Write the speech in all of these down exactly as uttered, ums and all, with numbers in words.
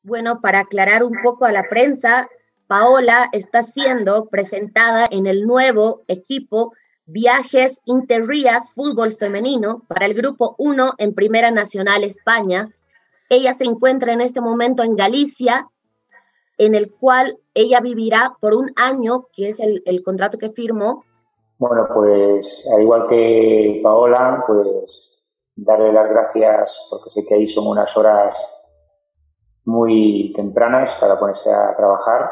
Bueno, para aclarar un poco a la prensa, Paola está siendo presentada en el nuevo equipo Viajes Interrías Fútbol Femenino para el Grupo uno en Primera Nacional España. Ella se encuentra en este momento en Galicia, en el cual ella vivirá por un año, que es el, el contrato que firmó. Bueno, pues al igual que Paola, pues darle las gracias porque sé que ahí son unas horas muy tempranas para ponerse a trabajar.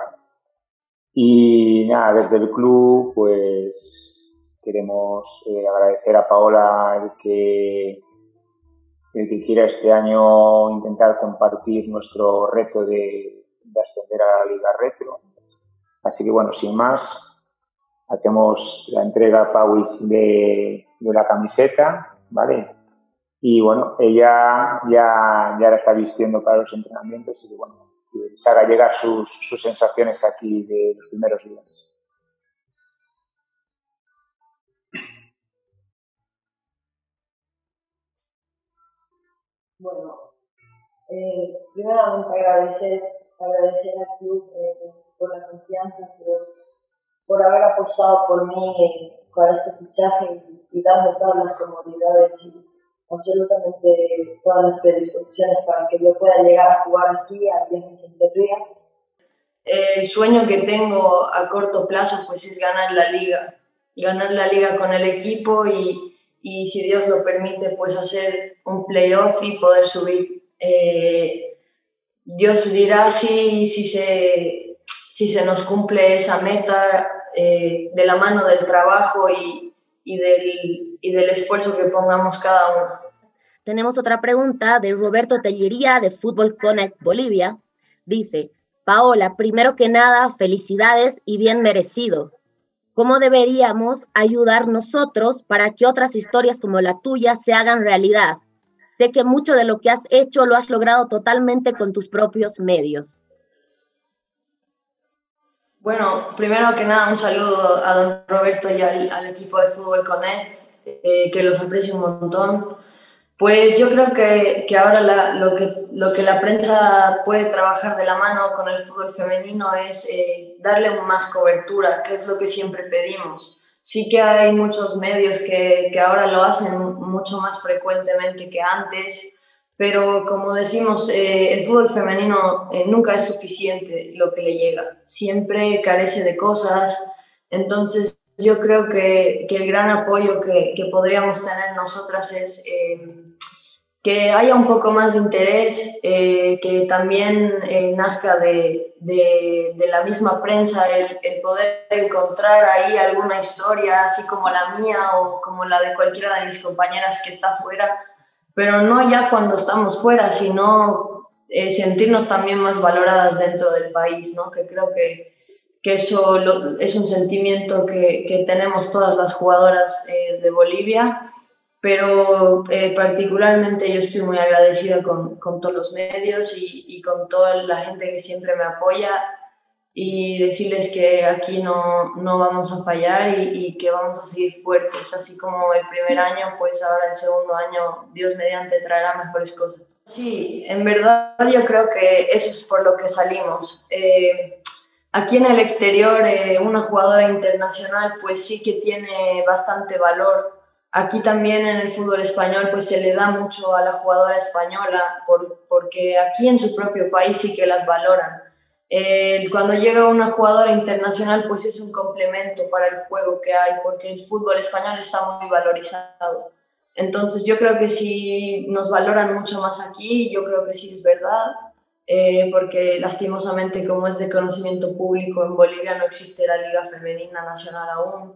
Y nada, desde el club pues queremos eh, agradecer a Paola el que, el que quiera este año intentar compartir nuestro reto de, de ascender a la Liga Retro. Así que bueno, sin más, hacemos la entrega, Pauis, de, de la camiseta, ¿vale? Y bueno, ella ya, ya la está vistiendo para los entrenamientos y bueno, que se haga llegar sus, sus sensaciones aquí de los primeros días. Bueno, eh, primeramente agradecer, agradecer al club eh, por la confianza, por, por haber apostado por mí eh, para este fichaje y, y darme todas las comodidades y absolutamente todas las predisposiciones para que yo pueda llegar a jugar aquí a Viajes Interrías. El sueño que tengo a corto plazo pues es ganar la liga, ganar la liga con el equipo y, y si Dios lo permite pues hacer un playoff y poder subir. Eh, Dios dirá si, si, se, si se nos cumple esa meta eh, de la mano del trabajo y, y, del, y del esfuerzo que pongamos cada uno. Tenemos otra pregunta de Roberto Tellería de Fútbol Connect Bolivia. Dice: Paola, primero que nada, felicidades y bien merecido. ¿Cómo deberíamos ayudar nosotros para que otras historias como la tuya se hagan realidad? Sé que mucho de lo que has hecho lo has logrado totalmente con tus propios medios. Bueno, primero que nada, un saludo a don Roberto y al, al equipo de Fútbol Connect, eh, que los aprecio un montón. Pues yo creo que, que ahora la, lo, que, lo que la prensa puede trabajar de la mano con el fútbol femenino es eh, darle más cobertura, que es lo que siempre pedimos. Sí que hay muchos medios que, que ahora lo hacen mucho más frecuentemente que antes, pero como decimos, eh, el fútbol femenino eh, nunca es suficiente lo que le llega, siempre carece de cosas, entonces yo creo que, que el gran apoyo que, que podríamos tener nosotras es eh, que haya un poco más de interés, eh, que también eh, nazca de, de, de la misma prensa el, el poder encontrar ahí alguna historia, así como la mía o como la de cualquiera de mis compañeras que está fuera, pero no ya cuando estamos fuera, sino eh, sentirnos también más valoradas dentro del país, ¿no? Que creo que, que eso lo, es un sentimiento que, que tenemos todas las jugadoras eh, de Bolivia, pero eh, particularmente yo estoy muy agradecida con, con todos los medios y, y con toda la gente que siempre me apoya y decirles que aquí no, no vamos a fallar y, y que vamos a seguir fuertes, así como el primer año, pues ahora el segundo año, Dios mediante, traerá mejores cosas. Sí, en verdad yo creo que eso es por lo que salimos. Eh, aquí en el exterior, eh, una jugadora internacional pues sí que tiene bastante valor. Aquí también en el fútbol español pues se le da mucho a la jugadora española por, porque aquí en su propio país sí que las valoran. Eh, cuando llega una jugadora internacional pues es un complemento para el juego que hay porque el fútbol español está muy valorizado. Entonces yo creo que sí nos valoran mucho más aquí, yo creo que sí es verdad, eh, porque lastimosamente como es de conocimiento público en Bolivia no existe la Liga Femenina Nacional aún.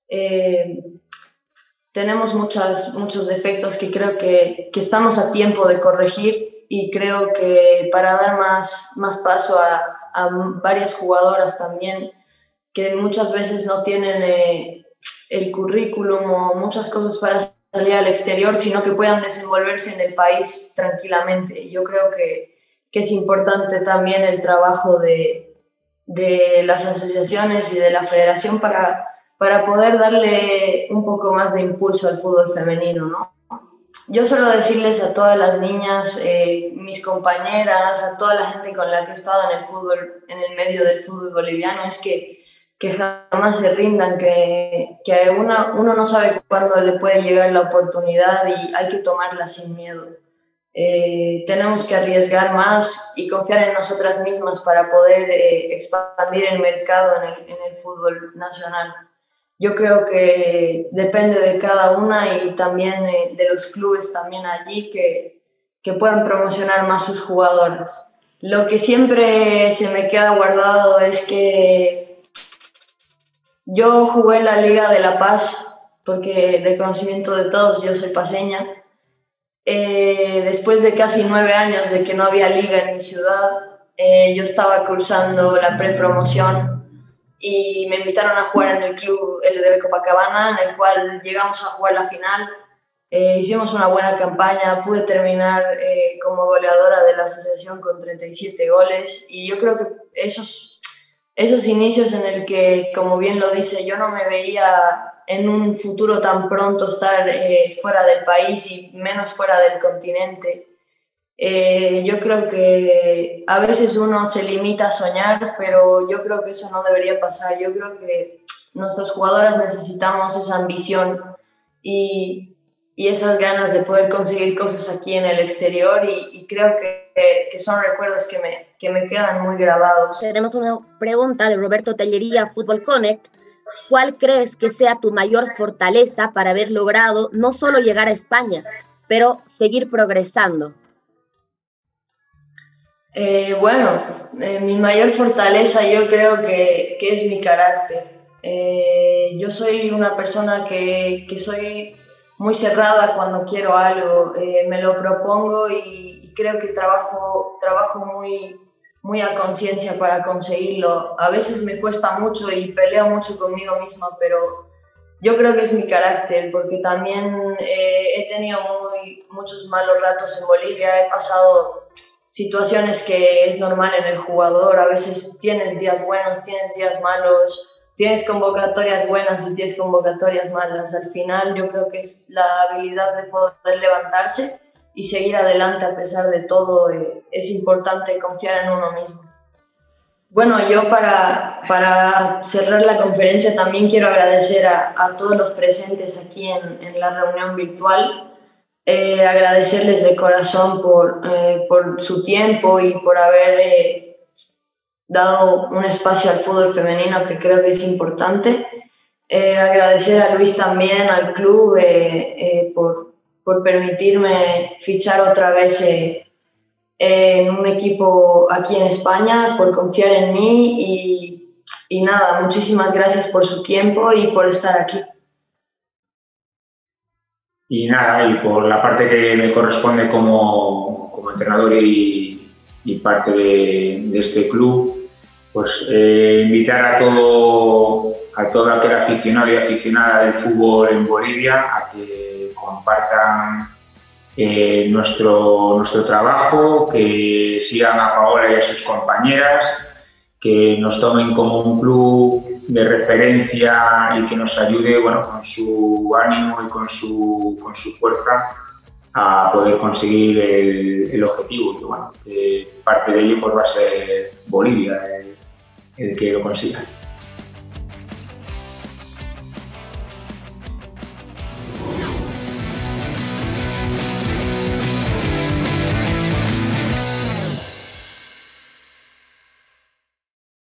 Eh, tenemos muchas, muchos defectos que creo que, que estamos a tiempo de corregir y creo que para dar más, más paso a, a varias jugadoras también que muchas veces no tienen eh, el currículum o muchas cosas para salir al exterior, sino que puedan desenvolverse en el país tranquilamente. Yo creo que, que es importante también el trabajo de, de las asociaciones y de la federación para para poder darle un poco más de impulso al fútbol femenino, ¿no? yo suelo decirles a todas las niñas, eh, mis compañeras, a toda la gente con la que he estado en el fútbol, en el medio del fútbol boliviano, es que, que jamás se rindan, que, que una, uno no sabe cuándo le puede llegar la oportunidad y hay que tomarla sin miedo. Eh, tenemos que arriesgar más y confiar en nosotras mismas para poder eh, expandir el mercado en el, en el fútbol nacional. Yo creo que depende de cada una y también eh, de los clubes también allí que, que puedan promocionar más sus jugadoras. Lo que siempre se me queda guardado es que yo jugué en la Liga de La Paz, porque de conocimiento de todos, yo soy paseña. Eh, después de casi nueve años de que no había liga en mi ciudad, eh, yo estaba cursando la prepromoción y me invitaron a jugar en el club L D B Copacabana, en el cual llegamos a jugar la final. Eh, hicimos una buena campaña, pude terminar eh, como goleadora de la asociación con treinta y siete goles y yo creo que esos, esos inicios en el que, como bien lo dice, yo no me veía en un futuro tan pronto estar eh, fuera del país y menos fuera del continente. Eh, yo creo que a veces uno se limita a soñar, pero yo creo que eso no debería pasar. Yo creo que nuestras jugadoras necesitamos esa ambición y, y esas ganas de poder conseguir cosas aquí en el exterior y, y creo que, que son recuerdos que me, que me quedan muy grabados. Tenemos una pregunta de Roberto Tellería, Fútbol Connect. ¿Cuál crees que sea tu mayor fortaleza para haber logrado no solo llegar a España, pero seguir progresando? Eh, bueno, eh, mi mayor fortaleza yo creo que, que es mi carácter. Eh, yo soy una persona que, que soy muy cerrada cuando quiero algo, eh, me lo propongo y, y creo que trabajo, trabajo muy, muy a conciencia para conseguirlo. A veces me cuesta mucho y peleo mucho conmigo misma, pero yo creo que es mi carácter, porque también eh, he tenido muy, muchos malos ratos en Bolivia, he pasado situaciones que es normal en el jugador, a veces tienes días buenos, tienes días malos, tienes convocatorias buenas y tienes convocatorias malas. Al final yo creo que es la habilidad de poder levantarse y seguir adelante a pesar de todo. Eh, es importante confiar en uno mismo. Bueno, yo para, para cerrar la conferencia también quiero agradecer a, a todos los presentes aquí en, en la reunión virtual. Eh, agradecerles de corazón por, eh, por su tiempo y por haber eh, dado un espacio al fútbol femenino que creo que es importante. Eh, agradecer a Luis también, al club, eh, eh, por, por permitirme fichar otra vez eh, en un equipo aquí en España, por confiar en mí y, y nada, muchísimas gracias por su tiempo y por estar aquí. Y nada, y por la parte que me corresponde como, como entrenador y, y parte de, de este club, pues eh, invitar a todo, a todo aquel aficionado y aficionada del fútbol en Bolivia a que compartan eh, nuestro, nuestro trabajo, que sigan a Paola y a sus compañeras, que nos tomen como un club de referencia y que nos ayude, bueno, con su ánimo y con su, con su fuerza a poder conseguir el, el objetivo. Y bueno, que parte de ello pues, va a ser Bolivia el, el que lo consiga.